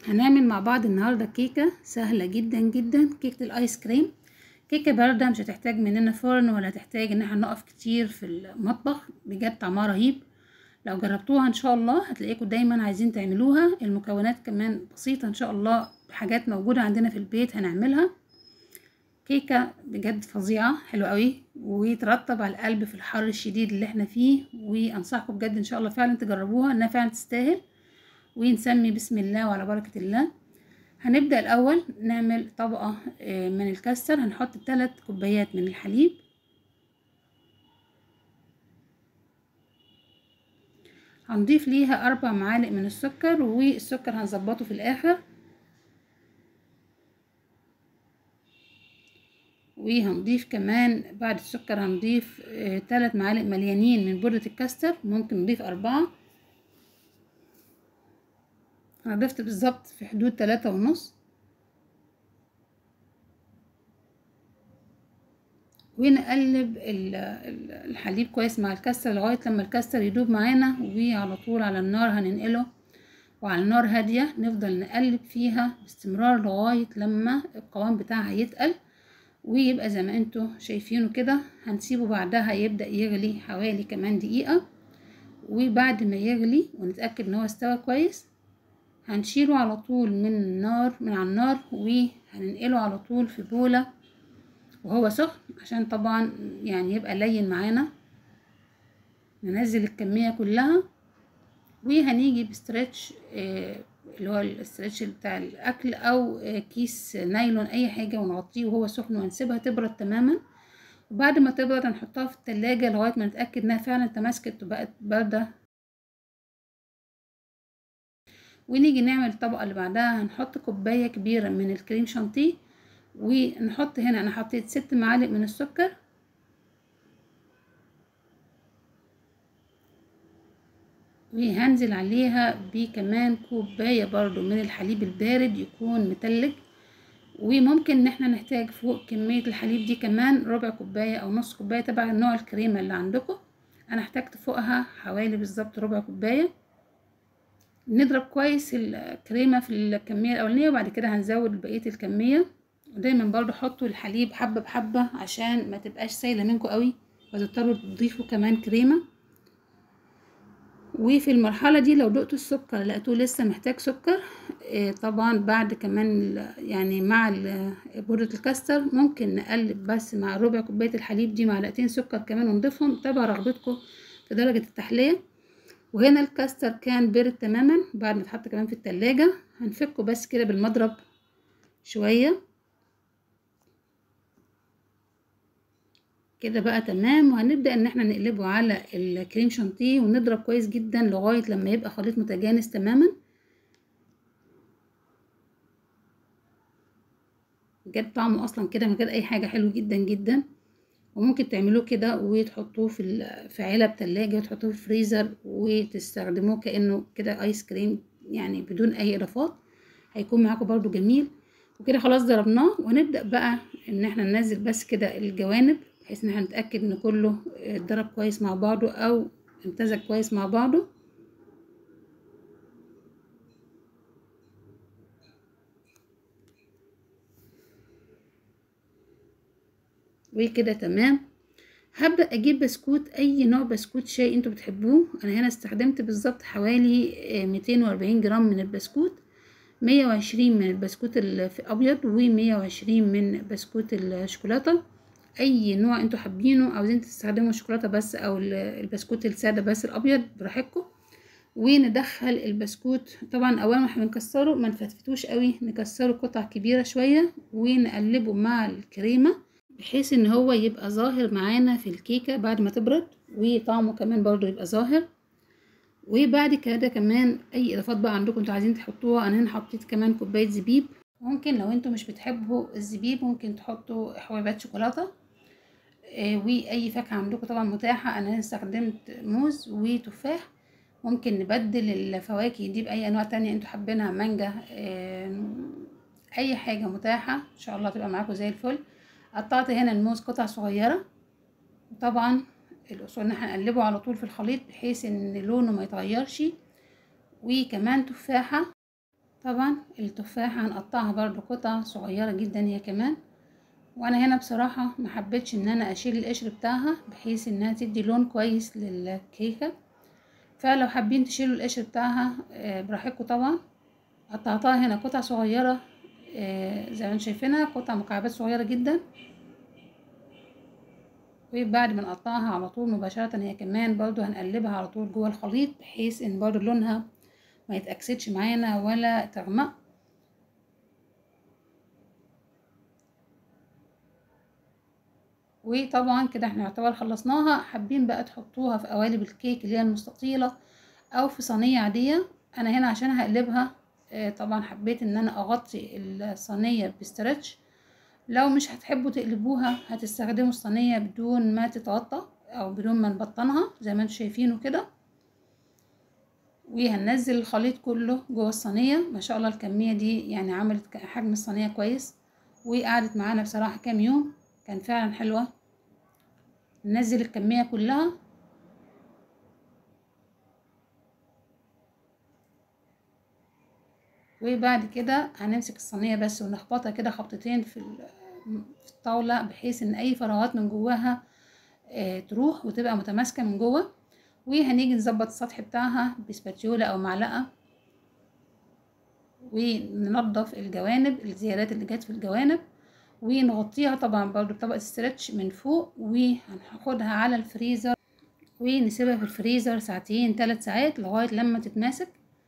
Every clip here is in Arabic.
هنعمل مع بعض النهارده كيكه سهله جدا جدا، كيكه الايس كريم. كيكه بارده مش هتحتاج مننا فرن ولا هتحتاج ان احنا نقف كتير في المطبخ، بجد طعمها رهيب. لو جربتوها ان شاء الله هتلاقيكم دايما عايزين تعملوها. المكونات كمان بسيطه ان شاء الله، حاجات موجوده عندنا في البيت هنعملها. كيكه بجد فظيعه حلوه قوي وترطب على القلب في الحر الشديد اللي احنا فيه، وانصحكم بجد ان شاء الله فعلا تجربوها، انها فعلا تستاهل. ونسمي بسم الله وعلى بركة الله. هنبدأ الأول نعمل طبقة من الكاستر. هنحط 3 كوبايات من الحليب، هنضيف ليها 4 معالق من السكر، والسكر هنظبطه في الآخر. وهنضيف كمان بعد السكر هنضيف 3 معالق مليانين من بودرة الكاستر، ممكن نضيف 4. أنا ضفت بالظبط في حدود 3.5. ونقلب الحليب كويس مع الكاستر لغايه لما الكاستر يدوب معانا، وعلى طول على النار هننقله، وعلى النار هاديه نفضل نقلب فيها باستمرار لغايه لما القوام بتاعها يتقل ويبقى زي ما انتوا شايفينه كده. هنسيبه بعدها يبدا يغلي حوالي كمان دقيقه، وبعد ما يغلي ونتاكد ان هو استوى كويس هنشيله على طول من على النار، وهننقله على طول في بوله وهو سخن، عشان طبعا يعني يبقى لين معانا. ننزل الكمية كلها، وهنيجي بستريتش اللي هو الاستريتش بتاع الاكل، او كيس نايلون اي حاجة، ونغطيه وهو سخن ونسيبها تبرد تماما. وبعد ما تبرد هنحطها في التلاجة لغاية ما نتأكد انها فعلا تماسكت وبقت باردة. ونيجي نعمل الطبقة اللي بعدها. هنحط كوباية كبيرة من الكريم شانتيه، ونحط هنا انا حطيت 6 معالق من السكر، وهنزل عليها بكمان كوباية برضو من الحليب البارد يكون متلج. وممكن ان احنا نحتاج فوق كمية الحليب دي كمان ربع كوباية او نص كوباية، تبع نوع الكريمة اللي عندكم. انا احتاجت فوقها حوالي بالظبط ربع كوباية. نضرب كويس الكريمة في الكمية الاولانية، وبعد كده هنزود بقية الكمية. ودايما برضو حطوا الحليب حبة بحبة عشان ما تبقاش سايلة منكم قوي وتضطروا تضيفوا كمان كريمة. وفي المرحلة دي لو دقتوا السكر لقيتوه لسه محتاج سكر، طبعا بعد كمان يعني مع بودرة الكاستر ممكن نقلب بس مع ربع كوباية الحليب دي معلقتين سكر كمان ونضيفهم، تبع رغبتكم في درجة التحلية. وهنا الكاستر كان بارد تماما بعد ما اتحط كمان في التلاجة. هنفكه بس كده بالمضرب شوية كده بقى تمام. وهنبدأ ان احنا نقلبه على الكريم شانتيه ونضرب كويس جدا لغاية لما يبقى خليط متجانس تماما. بجد طعمه اصلا كده من غير اي حاجة حلو جدا جدا. وممكن تعملوه كده وتحطوه في علب تلاجة وتحطوه في الفريزر وتستخدموه كأنه كده ايس كريم، يعني بدون اي اضافات، هيكون معاكم برضو جميل. وكده خلاص ضربناه، ونبدأ بقى ان احنا ننزل بس كده الجوانب بحيث ان احنا نتأكد ان كله اتضرب كويس مع بعضه او امتزج كويس مع بعضه. وكده تمام. هبدأ اجيب بسكوت، اي نوع بسكوت شاي انتوا بتحبوه. انا هنا استخدمت بالظبط حوالي 240 جرام من البسكوت، 120 من البسكوت الابيض و120 من بسكوت الشوكولاته. اي نوع انتوا حابينه، عاوزين تستخدموا الشوكولاته بس او البسكوت الساده بس الابيض براحتكم. وندخل البسكوت طبعا اول ما احنا بنكسره ما نفتفتوش قوي، نكسره قطع كبيره شويه ونقلبه مع الكريمه بحيث ان هو يبقى ظاهر معانا في الكيكه بعد ما تبرد، وطعمه كمان برضو يبقى ظاهر. وبعد كده كمان اي اضافات بقى عندكم انتوا عايزين تحطوها. انا هنا حطيت كمان كوبايه زبيب، ممكن لو انتوا مش بتحبوا الزبيب ممكن تحطوا حبيبات شوكولاته. واي فاكهه عندكم طبعا متاحه. انا هنا استخدمت موز وتفاح، ممكن نبدل الفواكه دي باي انواع تانية انتوا حابينها، مانجا، اي حاجه متاحه ان شاء الله تبقى معاكم زي الفل. قطعت هنا الموز قطع صغيره. طبعا الاصول ان احنا نقلبه على طول في الخليط بحيث ان لونه ما يتغيرش. وكمان تفاحه طبعا التفاحة هنقطعها برضو قطع صغيرة جدا هي كمان. وانا هنا بصراحة ما حبيتش ان انا اشيل القشر بتاعها بحيث انها تدي لون كويس للكيكة، فلو حابين تشيلوا القشر بتاعها براحتكم طبعا. قطعتها هنا قطع صغيرة زي ما انتم شايفينها، قطع مكعبات صغيرة جدا. وبعد ما نقطعها على طول مباشرة هي كمان برضو هنقلبها على طول جوه الخليط بحيث ان برضو لونها ما يتأكسدش معانا ولا تغمق. وطبعا كده احنا يعتبر خلصناها. حابين بقى تحطوها في قوالب الكيك اللي هي المستطيلة او في صينية عادية. انا هنا عشان هقلبها طبعا حبيت ان انا اغطي الصينية بستريتش. لو مش هتحبوا تقلبوها هتستخدموا الصينية بدون ما تتغطى او بدون ما نبطنها زي ما انتم شايفينه كده. وهننزل الخليط كله جوه الصينية. ما شاء الله الكمية دي يعني عملت حجم الصينية كويس، وقعدت معانا بصراحة كام يوم، كان فعلا حلوة. ننزل الكمية كلها وبعد كده هنمسك الصينية بس ونخبطها كده خبطتين في الطاولة بحيث ان اي فراغات من جواها تروح وتبقى متماسكة من جوه. وهنيجي نظبط السطح بتاعها بسباتيولا او معلقة وننضف الجوانب، الزيادات اللي جت في الجوانب، ونغطيها طبعا برضو بطبقة ستريتش من فوق. وهناخدها على الفريزر ونسيبها في الفريزر ساعتين 3 ساعات لغاية لما تتماسك.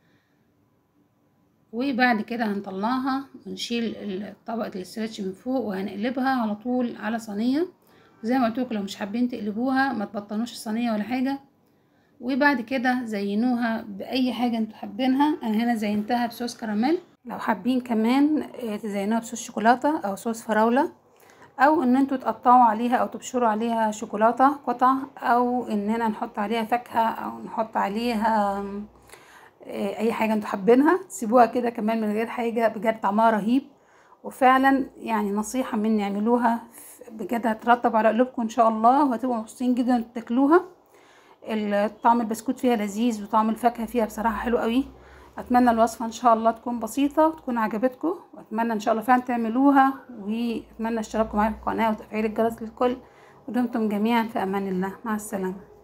وبعد كده هنطلعها ونشيل طبقة الاسترتش من فوق وهنقلبها على طول على صينية. زي ما قلت لكم لو مش حابين تقلبوها ما تبطنوش الصينية ولا حاجة. وبعد كده زينوها بأي حاجة انتوا حابينها. انا هنا زينتها بصوص كراميل. لو حابين كمان تزينوها بصوص شوكولاتة او صوص فراولة، او ان انتوا تقطعوا عليها او تبشروا عليها شوكولاتة قطع، او اننا نحط عليها فاكهة او نحط عليها اي حاجه انتوا حابينها. سيبوها كده كمان من غير حاجه، بجد طعمها رهيب. وفعلا يعني نصيحه مني اعملوها بجد، هترطب على قلوبكم ان شاء الله وهتبقوا مبسوطين جدا تاكلوها. طعم البسكوت فيها لذيذ وطعم الفاكهه فيها بصراحه حلو قوي. اتمنى الوصفه ان شاء الله تكون بسيطه وتكون عجبتكم، واتمنى ان شاء الله فعلا تعملوها. واتمنى اشتراككم معايا في القناه وتفعيل الجرس للكل. ودمتم جميعا في امان الله. مع السلامه.